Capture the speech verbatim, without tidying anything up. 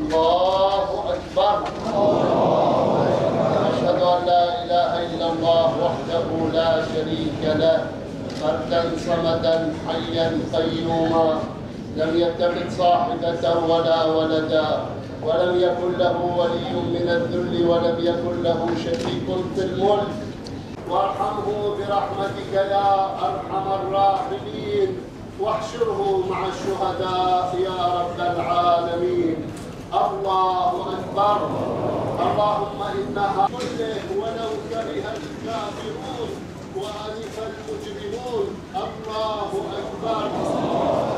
الله أكبر. أشهد أن لا إله إلا الله وحده لا شريك له، فردا صمدا حيا قيوما، لم يتخذ صاحبة ولا ولدا، ولم يكن له ولي من الذل، ولم يكن له شريك في الملك، وارحمه برحمتك يا أرحم الراحمين، واحشره مع الشهداء يا رب العالمين. الله أكبر. اللهم إنها كله ولو كره الكافرون وألف المجرمون. الله أكبر.